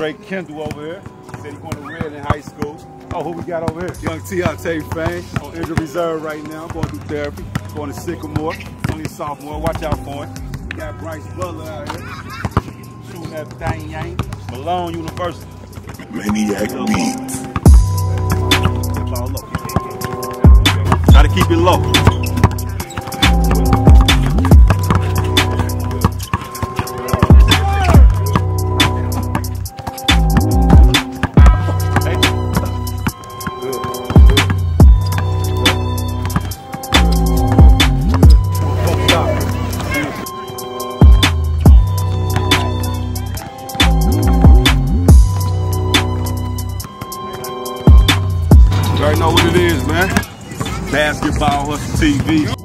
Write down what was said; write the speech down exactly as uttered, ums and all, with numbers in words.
Drake Kendall over here. He said he's going to Red in high school. Oh, who we got over here? Young Tiante Fang on injured reserve right now. Going through therapy. Going to Sycamore. He's only a sophomore. Watch out for him. We got Bryce Butler out here. Shooting that thing, yang. Malone University. Maniac Beats. Try to keep it low. You already know what it is, man. Basketball Hustle T V.